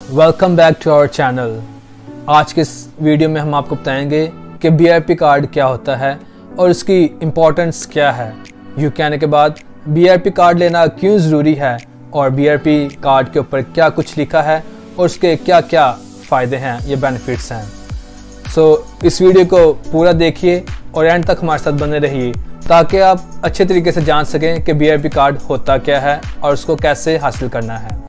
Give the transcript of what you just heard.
Welcome back to our channel. आज के इस वीडियो में हम आपको बताएंगे कि BRP कार्ड क्या होता है और इसकी इम्पोर्टेंस क्या है। यूँ कहने के बाद BRP कार्ड लेना क्यों ज़रूरी है और BRP कार्ड के ऊपर क्या कुछ लिखा है और उसके क्या क्या फ़ायदे हैं, ये बेनिफिट्स हैं। इस वीडियो को पूरा देखिए और एंड तक हमारे साथ बने रहिए ताकि आप अच्छे तरीके से जान सकें कि BRP कार्ड होता क्या है और उसको कैसे हासिल करना है।